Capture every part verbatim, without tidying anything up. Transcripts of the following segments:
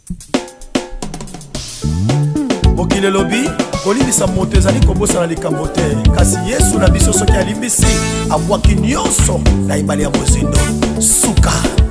Mokile lobi kolibisa moto ezali kobosa na likambo te kasi Yesu na biso soki alimbisi abwaki nyonso na ibali ya mozindo suka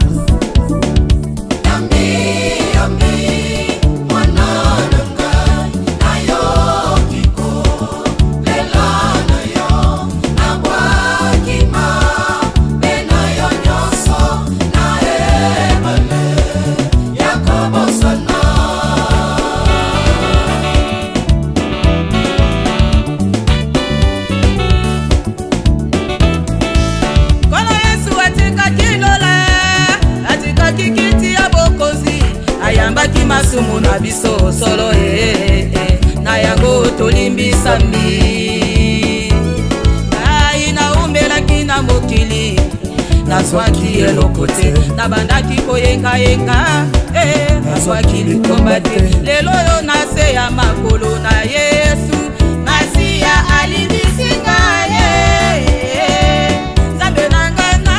masumu na biso solo eh eh na yango tolimbisa mi ai na umbela kina mokili na swaki eloko te na bandaki koyenga yenga eh na swaki likomba te lelo yo na se ya makolo na Yesu Masia alibisinga eh zambe nanga na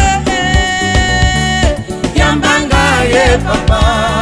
eh yambanga ye papa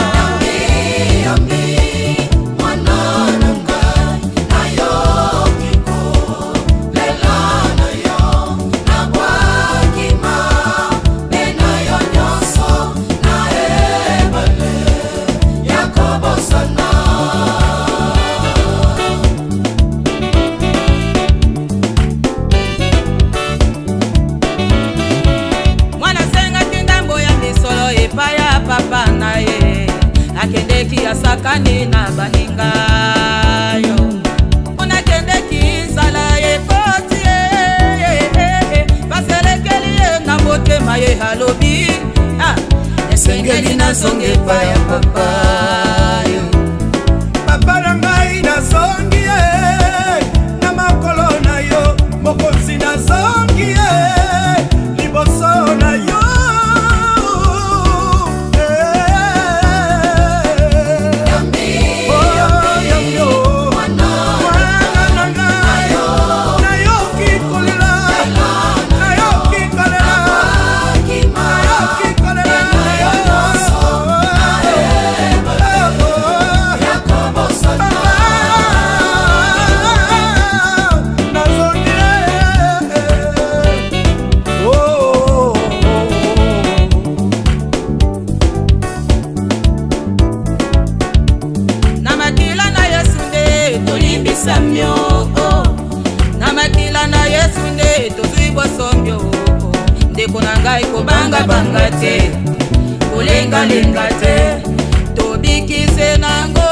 papa na ye akendeki asakani na baninga yo ona kendeki sala ye koti ye baselekeli na motema ye halobi ah esengeli na songe pa ya papa yo papa na ngai na songi ye na makolo na yo mokonzi na songi ye liboso na yo Samyo na makila na Yesu nde tozui bosombyo ndeko na ngai kobanga banga te kolenga lenga te tobikise nango